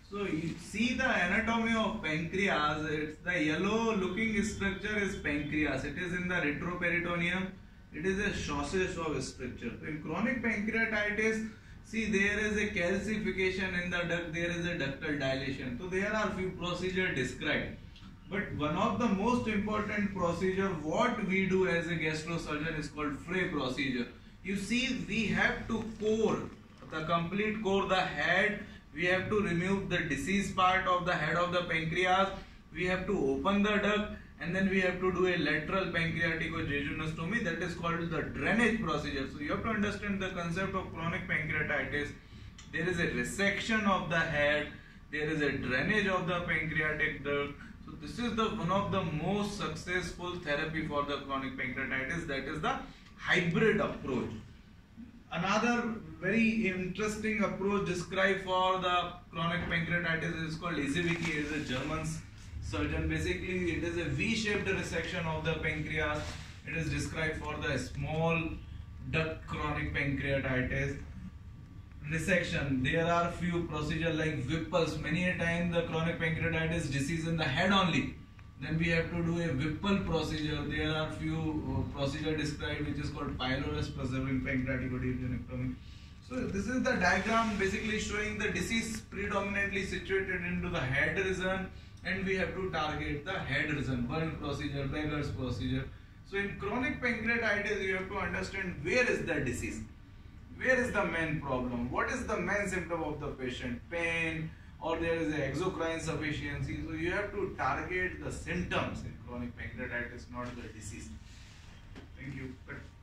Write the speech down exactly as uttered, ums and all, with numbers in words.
So you see the anatomy of pancreas. It's the yellow looking structure is pancreas. It is in the retroperitoneum. It is a sausage of structure. In chronic pancreatitis, see there is a calcification in the duct. There is a ductal dilation. So there are few procedures described. But one of the most important procedure what we do as a gastrosurgeon is called Frey procedure. You see, we have to core the complete core the head. We have to remove the diseased part of the head of the pancreas. We have to open the duct, and then we have to do a lateral pancreatic or jejunostomy. That is called the drainage procedure. So you have to understand the concept of chronic pancreatitis. There is a resection of the head. There is a drainage of the pancreatic duct. So this is the one of the most successful therapy for the chronic pancreatitis. That is the hybrid approach. Another very interesting approach described for the chronic pancreatitis is called Izevicki. It is a German surgeon. Basically, it is a V-shaped resection of the pancreas. It is described for the small duct chronic pancreatitis. Resection. There are few procedures like Whipple's. Many a time the chronic pancreatitis disease in the head only. Then we have to do a Whipple procedure. There are few uh, procedure described which is called pylorus preserving pancreatic duodenectomy. So this is the diagram basically showing the disease predominantly situated into the head region, and we have to target the head region. Burn procedure, Beggar's procedure. So in chronic pancreatitis you have to understand where is the disease. Where is the main problem? What is the main symptom of the patient? Pain, or there is a exocrine insufficiency. So you have to target the symptoms in chronic pancreatitis, not the disease. Thank you.